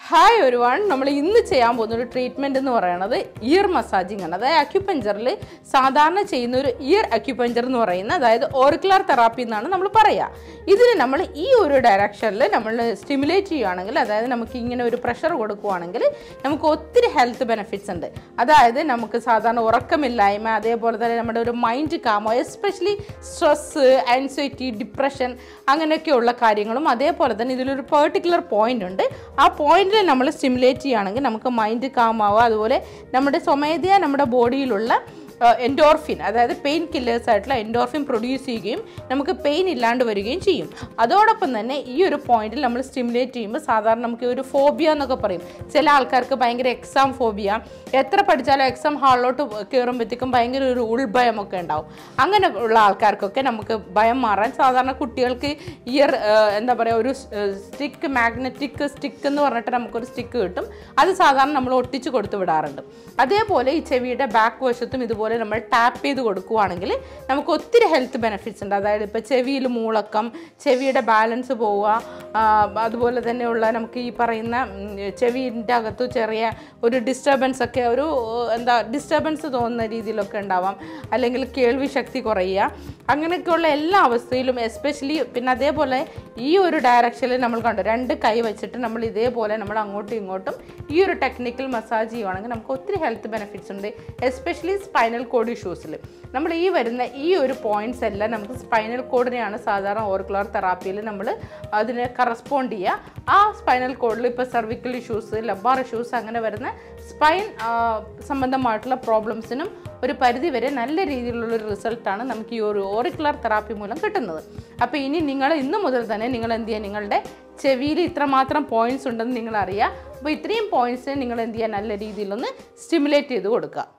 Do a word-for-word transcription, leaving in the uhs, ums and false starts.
Hi ഒരുവൺ നമ്മൾ ഇന്ന് ചെയ്യാൻ പോകുന്ന ഒരു ട്രീറ്റ്മെൻറ്റ് എന്ന് പറയുന്നത് ഇയർ മസാജിങ് ആണ്. അതായത് അക്യുപഞ്ചറിൽ സാധാരണ ചെയ്യുന്ന ഒരു ഇയർ അക്യുപഞ്ചർ എന്ന് പറയുന്ന അതായത് ഓറിക്കുലർ തെറാപ്പി എന്നാണ് നമ്മൾ പറയുക. ഇതിന് നമ്മൾ ഈ ഒരു ഡയറക്ഷനിൽ നമ്മൾ സ്റ്റിമുലേറ്റ് ചെയ്യുകയാണെങ്കിൽ, അതായത് നമുക്ക് ഇങ്ങനെ ഒരു പ്രഷർ കൊടുക്കുകയാണെങ്കിൽ നമുക്ക് ഒത്തിരി ഹെൽത്ത് ബെനിഫിറ്റ്സ് ഉണ്ട്. അതായത് നമുക്ക് സാധാരണ ഉറക്കമില്ലായ്മ, അതേപോലെ തന്നെ നമ്മുടെ ഒരു മൈൻഡ് കാമോ, എസ്പെഷ്യലി സ്ട്രെസ്സ്, ആൻസൈറ്റി, ഡിപ്രഷൻ അങ്ങനെയൊക്കെയുള്ള കാര്യങ്ങളും, അതേപോലെ തന്നെ ഇതിലൊരു പെർട്ടിക്കുലർ പോയിന്റ് ഉണ്ട്. ആ പോയിന്റിൽ നമ്മൾ സ്റ്റിമുലേറ്റ് ചെയ്യുകയാണെങ്കിൽ നമുക്ക് മൈൻഡ് കാം ആവുക, അതുപോലെ നമ്മുടെ സ്വമേധയാ നമ്മുടെ ബോഡിയിലുള്ള എൻഡോർഫിൻ, അതായത് പെയിൻ കില്ലേഴ്സ് ആയിട്ടുള്ള എൻഡോർഫിൻ പ്രൊഡ്യൂസ് ചെയ്യുകയും നമുക്ക് പെയിൻ ഇല്ലാണ്ട് വരികയും ചെയ്യും. അതോടൊപ്പം തന്നെ ഈ ഒരു പോയിന്റിൽ നമ്മൾ സ്റ്റിമുലേറ്റ് ചെയ്യുമ്പോൾ സാധാരണ നമുക്ക് ഒരു ഫോബിയ എന്നൊക്കെ പറയും. ചില ആൾക്കാർക്ക് ഭയങ്കര എക്സാം ഫോബിയ, എത്ര പഠിച്ചാലും എക്സാം ഹാളിലോട്ട് കയറുമ്പോഴത്തേക്കും ഭയങ്കര ഒരു ഉൾഭയമൊക്കെ ഉണ്ടാവും. അങ്ങനെ ഉള്ള ആൾക്കാർക്കൊക്കെ നമുക്ക് ഭയം മാറാൻ സാധാരണ കുട്ടികൾക്ക് ഇയർ എന്താ പറയുക ഒരു സ്റ്റിക്ക്, മാഗ്നറ്റിക് സ്റ്റിക്ക് എന്ന് പറഞ്ഞിട്ട് നമുക്കൊരു സ്റ്റിക്ക് കിട്ടും. അത് സാധാരണ നമ്മൾ ഒട്ടിച്ച് കൊടുത്തു വിടാറുണ്ട്. അതേപോലെ ഈ ചെവിയുടെ ബാക്ക് വശത്തും ഇതുപോലെ നമ്മൾ ടാപ്പ് ചെയ്ത് കൊടുക്കുകയാണെങ്കിൽ നമുക്ക് ഒത്തിരി ഹെൽത്ത് ബെനിഫിറ്റ്സ് ഉണ്ട്. അതായത് ഇപ്പോൾ ചെവിയിൽ മൂളക്കം, ചെവിയുടെ ബാലൻസ് പോവുക, അതുപോലെ തന്നെയുള്ള നമുക്ക് ഈ പറയുന്ന ചെവിൻ്റെ അകത്ത് ചെറിയ ഒരു ഡിസ്റ്റർബൻസ് ഒക്കെ, ഒരു എന്താ ഡിസ്റ്റർബൻസ് തോന്നുന്ന രീതിയിലൊക്കെ ഉണ്ടാവാം, അല്ലെങ്കിൽ കേൾവി ശക്തി കുറയുക, അങ്ങനെയൊക്കെയുള്ള എല്ലാ അവസ്ഥയിലും എസ്പെഷ്യലി. പിന്നെ അതേപോലെ ഈ ഒരു ഡയറക്ഷനിൽ നമ്മൾ കണ്ടു രണ്ട് കൈ വെച്ചിട്ട് നമ്മൾ ഇതേപോലെ നമ്മൾ അങ്ങോട്ടും ഇങ്ങോട്ടും ഈ ഒരു ടെക്നിക്കൽ മസാജ് ചെയ്യുവാണെങ്കിൽ നമുക്ക് ഒത്തിരി ഹെൽത്ത് ബെനിഫിറ്റ്സ് ഉണ്ട്. എസ്പെഷ്യലി സ്പൈനൽ കോഡ് ഇഷ്യൂസിൽ നമ്മൾ ഈ വരുന്ന ഈ ഒരു പോയിന്റ്സ് എല്ലാം നമുക്ക് സ്പൈനൽ കോഡിനെയാണ് സാധാരണ ഓറിക്കുലർ തെറാപ്പിയിൽ നമ്മൾ അതിനെ കറസ്പോണ്ട് ചെയ്യുക. ആ സ്പൈനൽ കോഡിൽ ഇപ്പോൾ സെർവിക്കൽ ഇഷ്യൂസ്, ലബാർ ഇഷ്യൂസ് അങ്ങനെ വരുന്ന സ്പൈൻ സംബന്ധമായിട്ടുള്ള പ്രോബ്ലംസിനും ഒരു പരിധി വരെ നല്ല രീതിയിലുള്ളൊരു റിസൾട്ടാണ് നമുക്ക് ഈ ഒരു ഓറിക്കുലർ തെറാപ്പി മൂലം കിട്ടുന്നത്. അപ്പോൾ ഇനി നിങ്ങൾ ഇന്ന് മുതൽ തന്നെ നിങ്ങൾ എന്ത് ചെയ്യുക, നിങ്ങളുടെ ചെവിയിൽ ഇത്രമാത്രം പോയിന്റ്സ് ഉണ്ടെന്ന് നിങ്ങൾ അറിയുക. അപ്പോൾ ഇത്രയും പോയിന്റ്സിനെ നിങ്ങൾ എന്ത് ചെയ്യുക, നല്ല രീതിയിലൊന്ന് സ്റ്റിമുലേറ്റ് ചെയ്ത് കൊടുക്കുക.